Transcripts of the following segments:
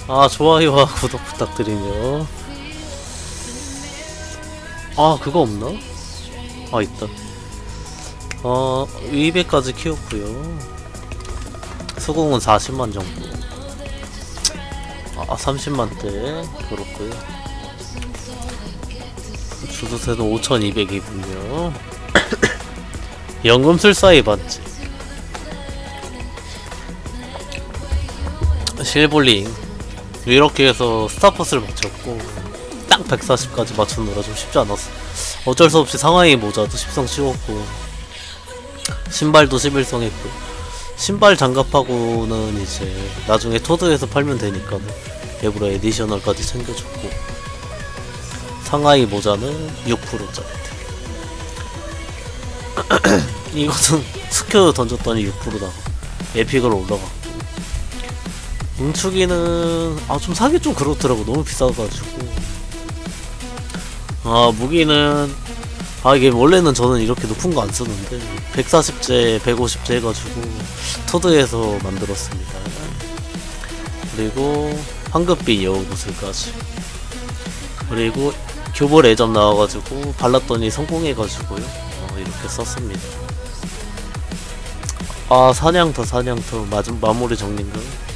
아, 좋아요와 구독 부탁드리며. 아, 그거 없나? 아, 있다. 200까지 키웠고요. 수공은 40만 정도. 30만대 그렇고요. 주도세는 5200이군요. 연금술사의 반지, 실볼링 이렇게 해서 스타퍼스를 맞췄고 딱 140까지 맞추느라 좀 쉽지 않았어. 어쩔 수 없이 상하이 모자도 10성 찍었고 신발도 11성 했고, 신발 장갑하고는 이제 나중에 토드에서 팔면 되니까 일부러 에디셔널까지 챙겨줬고, 상하이 모자는 6%짜리 이것은 스큐 던졌더니 6% 나가 에픽으로 올라갔고, 응축이는 좀 사기 좀 그렇더라고. 너무 비싸가지고. 무기는 이게 원래는 저는 이렇게 높은 거 안 쓰는데 140제 150제 해가지고 토드에서 만들었습니다. 그리고 황급비 여우구슬까지, 그리고 교보 레점 나와가지고 발랐더니 성공해가지고요. 이렇게 썼습니다. 사냥터 마무리 정리인가?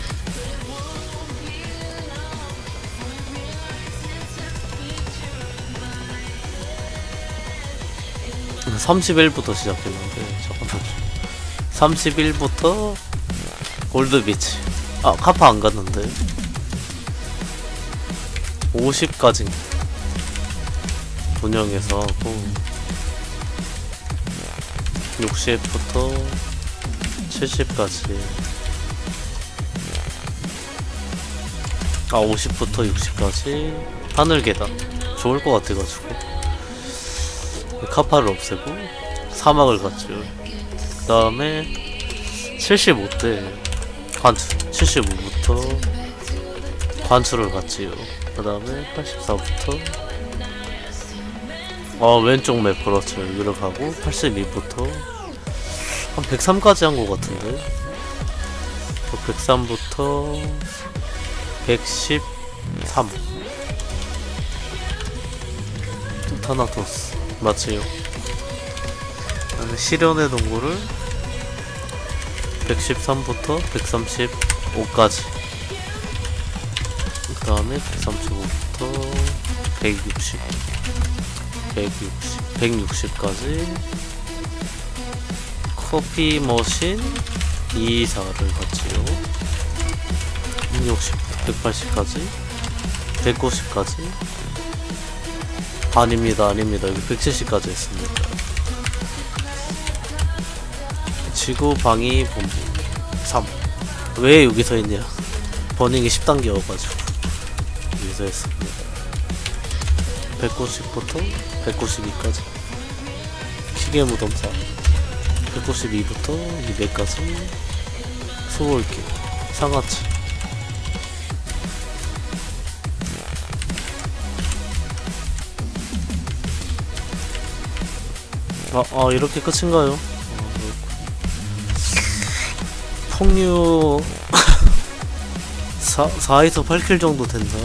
31부터 시작했는데, 잠깐만. 31부터 골드비치. 카파 안 갔는데. 50까지 분영해서 하고, 60부터 70까지. 50부터 60까지 하늘 계단 좋을 것 같아가지고 카파를 없애고 사막을 갔죠. 그 다음에 75대 관출, 75부터 관출을 갔지요. 그 다음에 84부터 왼쪽 맵 그렇죠. 여기를 가고 82부터 한 103까지 한 것 같은데, 103부터 113 타나토스 맞지요. 나는 실현의 동굴을 113부터 135까지, 그 다음에 135부터 160까지 커피 머신 224를 갔지요. 160부터 180까지 190까지 아닙니다. 여기 170까지 했습니다. 지구 방위 본부 3. 왜 여기서 했냐? 버닝이 10단계여가지고 여기서 했습니다. 190부터 192까지 기계 무덤 4. 192부터 200까지 소울길 상하치. 이렇게 끝인가요? 폭류 4에서 8킬 정도 된다.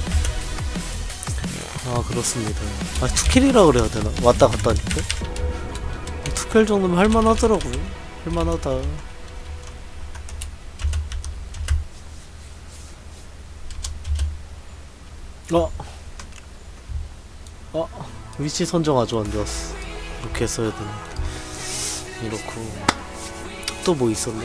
그렇습니다. 2킬이라 그래야 되나? 왔다 갔다니까? 2킬 정도면 할만하더라고요. 할만하다. 위치 선정 아주 안 좋았어. 이렇게 했어야 되는데. 이렇고 또 뭐 있었나?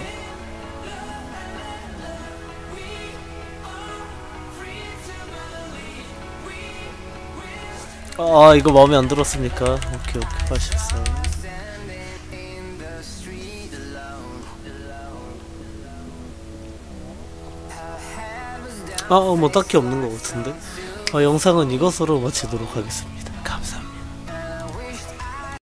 이거 마음에 안 들었습니까? 오케이 84. 뭐 딱히 없는 것 같은데. 영상은 이것으로 마치도록 하겠습니다.